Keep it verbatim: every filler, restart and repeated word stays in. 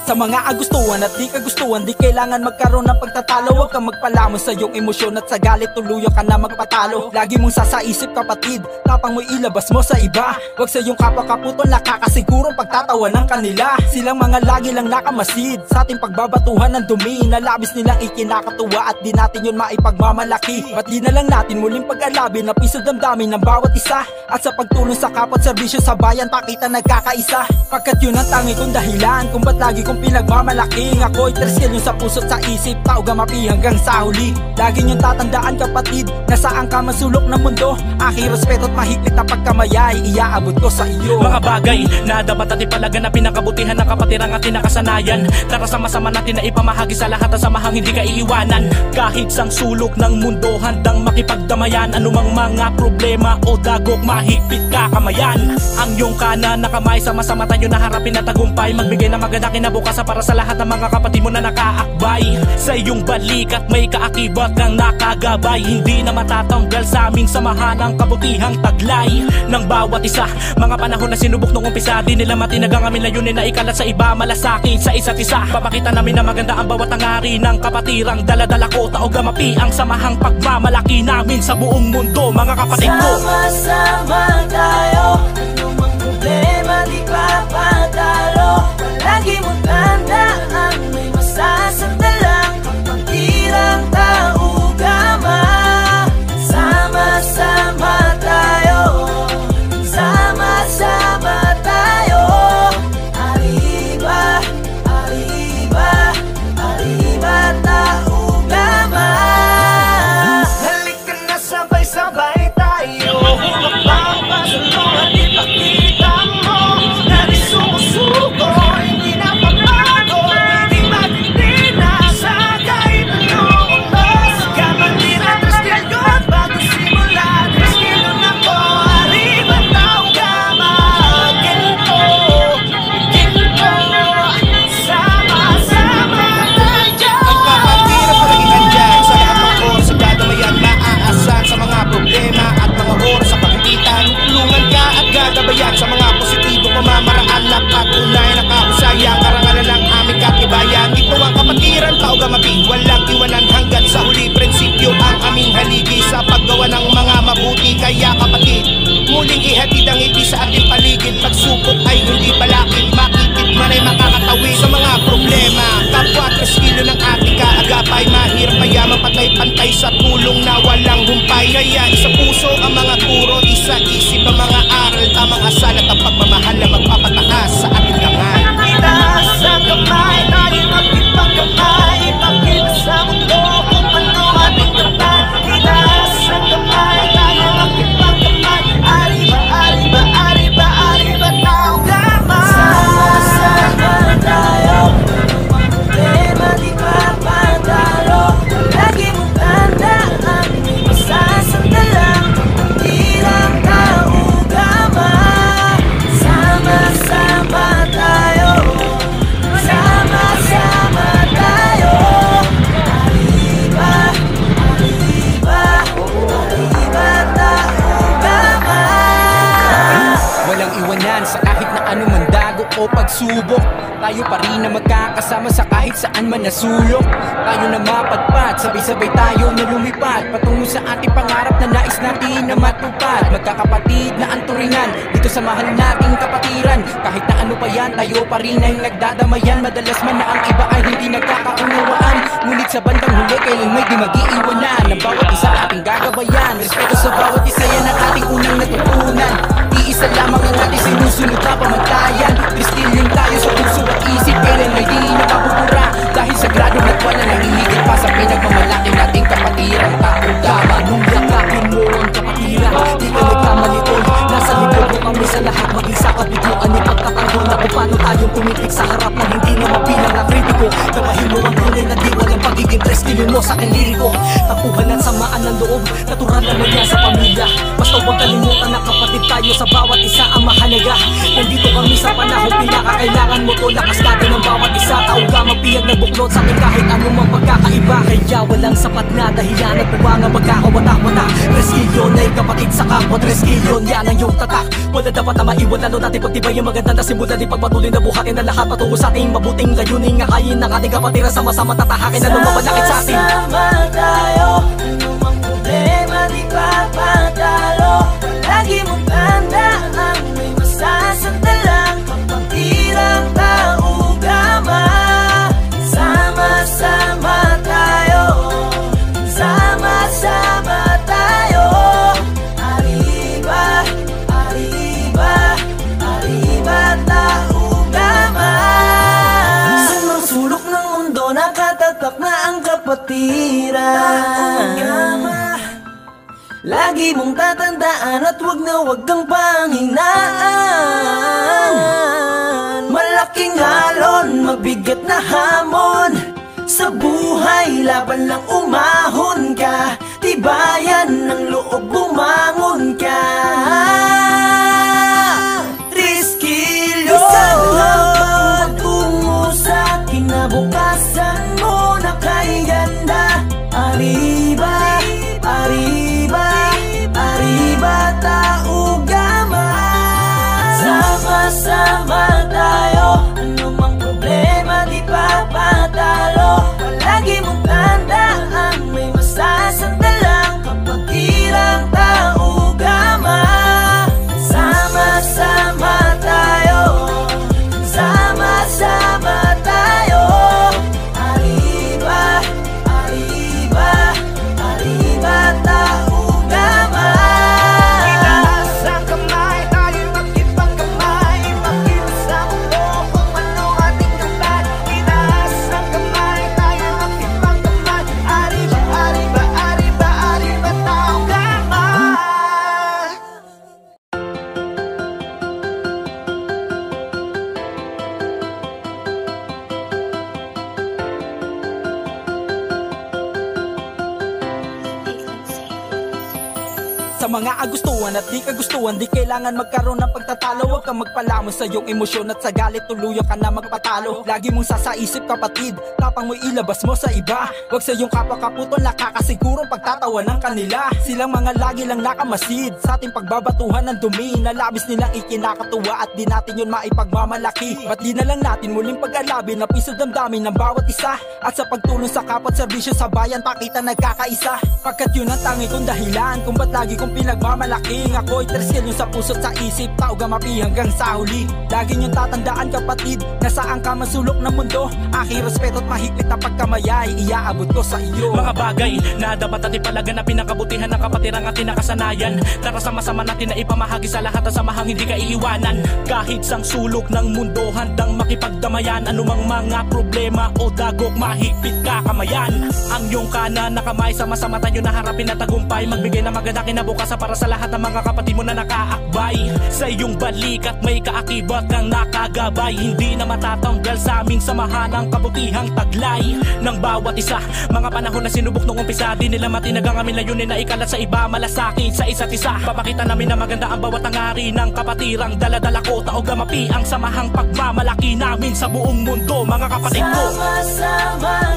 Sa mga agustuhan at di kagustuhan, di kailangan magkaroon ng pagtatalo. Huwag kang magpalamon sa iyong emosyon at sa galit tuluyan ka na magpatalo. Lagi mong sasaisip kapatid, tapang mo ilabas mo sa iba. Huwag sa iyong kapwa-kaputol, nakakasigurong pagtatawa ng kanila. Silang mga lagi lang nakamasid sa ating pagbabatuhan ng dumi na labis nilang ikinakatuwa at di natin yun maipagmamalaki. Ba't di na lang natin muling pag-alabin na piso damdamin ng bawat isa, at sa pagtulong sa kapwa at serbisyo sa bayan pakita nagkakaisa. Pagkat yun ang tangi kong dahilan kung ba't lagi kong pinagmamalaking ako'y terskil yung sa puso't sa isip, tao gamapi hanggang sa huli. Lagi niyong tatandaan kapatid, nasaan ka masulok ng mundo, aking respeto at mahigpit na pagkamayay iaabot ko sa iyo. Mga bagay na dapat natin palaganapin ang kabutihan ng kapatirang ating nakasanayan. Tara sama-sama natin na ipamahagi sa lahat ang samahang hindi ka iiwanan. Kahit sang sulok ng mundo handang makipagdamayan, anumang mga problema o dagok mahigpit kakamayan. Ang iyong kanan na kamay, sama-sama tayo na harapin na tagumpay, magbigay ng maganda kinabukasan para sa lahat ng mga kapatid mo na nakaakbay. Sa iyong balik at may kaakibat kang nakagabay, hindi na matatanggal sa aming samahan ang kabutihang taglay ng bawat isa. Mga panahon na sinubok nung umpisa, di nila matinagang aming layunin na ikalat sa iba, malasakit sa isa't isa. Papakita namin na maganda ang bawat tangari ng kapatirang daladala ko, tao gamapi ang samahang pagmamalaki namin sa buong mundo, mga kapatid ko. Sama-sama tayo, anumang problema di papatalo. Palagi mo tandaan, may masasandalang kapatirang tao gama. Sama-sama tayo, sama-sama tayo. Arriba, arriba, arriba tao gama. Halika na sabay-sabay tayo, magpapasulungan ipakita mo na di sumusuko, hindi na papago, hindi matindi na sa kaibigan mo. Kapatira, trestilyo at bago simula, treskilo na ko, arriba tao gama. Ginto, ginto, sama-sama tayo. Ang kapatira palagi andyan sa lahat ng oras, sa dadamayan maaasan sa mga problema at mga oras sa pagkitan. Tulungan ka at gagabayan sa mga positibong pamamaraan na patunay na kahusayang karangalan ng aming katibayan. Ito ang kapatiran, tao gamapi, walang iwanan hanggang sa huli. Prinsipyo ang aming haligi sa paggawa ng mga mabuti. Kaya kapatid, muling ihatid ang ngiti sa ating paligid. Pagsubok ay hindi balakid, makitid man ay makakatawid sa mga problema. Kapwa tres kilo ng ating kaagapay, mahirap kaya mapatay-pantay sa tulong na walang humpay. Kaya isa puso ang mga turo, isa isip ang mga aral, tamang asal at ang pagmamahal na magpapataas sa ating dangal. Itaas ang kamay, tayo magkipagkamay, ipakita sa mundo kung ano ating kapal. Itaas ang kamay, tayo magkipagkamay, arriba, arriba, arriba, arriba tao gama. Sama-sama tayo, anumang problema di papatalo. Lagi mong tandaan, may masasandalang kapatirang tao gama. Sama-sama tayo, sama-sama tayo. Arriba, arriba, arriba tao gama. Walang iwanan sa kahit na anumang dago o pagsubok, tayo pa rin na magkakasama sa kahit saan man nasulok. Tayo na mapadpad, sabay-sabay tayo na lumipad patungo sa ating pangarap na nais natin na matupad. Magkakapatid na ang turingan dito sa mahal nating kapatiran. Kahit na ano pa yan, tayo pa rin ay nagdadamayan. Madalas man na ang iba ay hindi nagkakaunawaan, ngunit sa bandang huli kailan may di mag-iiwanan. Ang bawat isa ating gagabayan, respeto sa bawat isa yan ang ating unang natutunan. Iisa lamang ang ating sinusunod na pamantayan. Tristilyon tayo sa puso at isip, kailan may di napapupura. Dahil sagrado at wala nanghihigit pa sa pinagmamalaki nating kapatiran. Tao gama, nung yakapin mo ang kapatiran, di ka nagkamali tol, nasa likod mo kami sa lahat. Maging sa kabigyoan ni pagtatanggol na kung paano tayong tumitik sa harap na hindi na mabilang na kritiko. Kabahin mo ang tunay na di walang pagiging aking tres kilo mo sa aking liriko. Tapuhan at samaan ng loob, natural naman yan sa pamilya. Basta huwag kalimutan na kapatid tayo, sa bawat isa ang mahalaga. Nandito kami sa panahon pinakakailangan mo to. Lakas natin ng bawat isa, tauga mapiyag na buklod sa akin kahit anumang pagkakaiba. Kaya walang sapat na dahilan at buwanga magkakawata-wata. Tres kilyon ay kapatid sa kapwa, tres kilyon yan ang iyong tatak. Wala dapat na maiwan, lalo natin pagtibay yung maganda na simulan. Di pagpatuloy na buhatin na lahat patungo sa ating mabuting layunin. Ngakayin ng ating kapatiran, sama-sama tatahakin na lumabalakit sa atin. Sama tayo, anumang problema di papatalo. Lagi mong tandaan, may masasandalang kapatirang taugama. Sama-sama tayo, sama-sama tayo. Arriba, arriba, arriba taugama. Sa mga sulok ng mundo nakatatak na ang kapatiran. Lagi mong tatandaan at wag na wag kang panghinaan. Malaking alon, mabigat na hamon sa buhay, laban lang umahon ka. Tibayan ng loob, bumangon ka. Tres kilyo, isang habang magtungo sa kinabukasan mo na kay ganda. Arriba, arriba, arriba taugama. Sama-sama tayo, anumang problema di papatalo. Palagi mong tandaan, may masasandalang kapagirang taugama. Sama-sama tayo, sama-sama tayo. Arriba, arriba, arriba taugama. Itaas ang kamay, tayo magkipagkamay. Makilos sa mundo kung ano ating kamay. Itaas ang kamay, tayo magkipagkamay. Arriba, arriba, arriba, arriba taugama. Sa mga agustuhan at di kagustuhan, di kailangan magkaroon ng pagtatalo. Huwag kang magpalamon sa iyong emosyon at sa galit tuluyan ka na magpatalo. Lagi mong sasaisip kapatid, tapang mo ilabas mo sa iba. Huwag sa iyong kapwa-kaputol, nakakasigurong pagtatawa ng kanila. Silang mga lagi lang nakamasid sa ating pagbabatuhan ng dumi na labis nilang ikinakatuwa at di natin yun maipagmamalaki. Ba't di na lang natin muling pag-alabi na piso damdamin ng bawat isa, at sa pagtulong sa kapwa at serbisyo sa bayan pakita nagkakaisa. Pagkat yun ang tangi kong dahilan kung ba't lagi kong pinagmamalaking ako'y tres kilyon sa puso't sa isip, tauga mapi hanggang sa huli. Lagi niyong tatandaan kapatid, nasaan ka masulok ng mundo. Aking respeto at mahigpit na pagkamayay iaabot ko sa iyo. Mga bagay na dapat natin palaganapin ang kabutihan ng kapatirang ating nakasanayan. Tara sama-sama natin na ipamahagi sa lahat ang samahang hindi ka iiwanan. Kahit sang sulok ng mundo handang makipagdamayan, anumang mga problema o dagok mahigpit kakamayan. Ang iyong kanan na kamay, sama-sama tayo na harapin na tagumpay. Magbigay na maganda kinabukasan para sa lahat ng mga kapatid mo na nakaakbay. Sa iyong balik at may kaakibat kang nakagabay, hindi na matatanggal sa aming samahan ang kabutihang taglay ng bawat isa. Mga panahon na sinubok nung umpisa, di nila matinagang aming layunin na ikalat sa iba, malasakit sa isa't isa. Papakita namin na maganda ang bawat tangari ng kapatirang dala-dala ko, taog mapi ang samahang pagmamalaki namin sa buong mundo, mga kapatid ko. Sama-sama